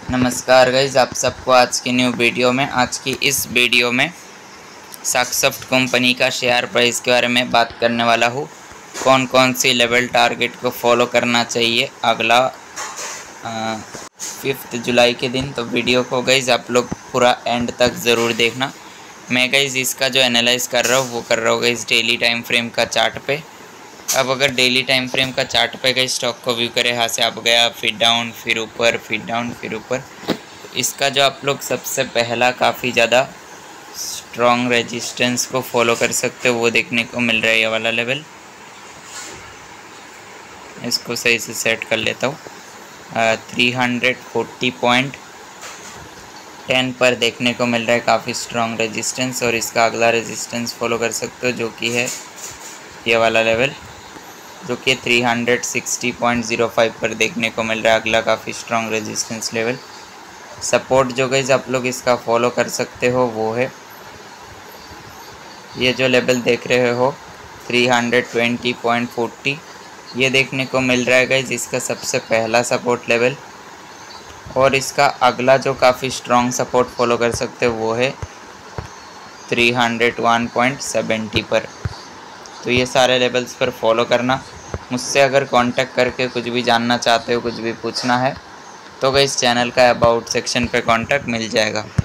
नमस्कार गाइज, आप सबको आज की न्यू वीडियो में इस वीडियो में साक्सॉफ्ट कंपनी का शेयर प्राइस के बारे में बात करने वाला हूँ। कौन कौन सी लेवल टारगेट को फॉलो करना चाहिए अगला 5 जुलाई के दिन। तो वीडियो को गाइज आप लोग पूरा एंड तक ज़रूर देखना। मैं गाइज इसका जो एनालाइज कर रहा हूँ वो कर रहा हूँ गाइज डेली टाइम फ्रेम का चार्ट पे। अब अगर डेली टाइम फ्रेम का चार्ट पे गए स्टॉक को व्यू करें, यहाँ से आप गया फिर डाउन फिर ऊपर फिर डाउन फिर ऊपर। इसका जो आप लोग सबसे पहला काफ़ी ज़्यादा स्ट्रॉन्ग रेजिस्टेंस को फॉलो कर सकते हो वो देखने को मिल रहा है ये वाला लेवल। इसको सही से सेट कर लेता हूँ। 340.10 पर देखने को मिल रहा है काफ़ी स्ट्रॉन्ग रेजिस्टेंस, और इसका अगला रेजिस्टेंस फॉलो कर सकते हो जो कि है ये वाला लेवल, जो कि 360.05 पर देखने को मिल रहा है अगला काफ़ी स्ट्रॉन्ग रेजिस्टेंस लेवल। सपोर्ट जो गाइस आप लोग इसका फॉलो कर सकते हो वो है ये जो लेवल देख रहे हो 320.40, ये देखने को मिल रहा है गाइस इसका सबसे पहला सपोर्ट लेवल। और इसका अगला जो काफ़ी स्ट्रॉन्ग सपोर्ट फॉलो कर सकते हो वो है 301.70 पर। तो ये सारे लेवल्स पर फॉलो करना। मुझसे अगर कांटेक्ट करके कुछ भी जानना चाहते हो, कुछ भी पूछना है तो गाइस चैनल का अबाउट सेक्शन पे कांटेक्ट मिल जाएगा।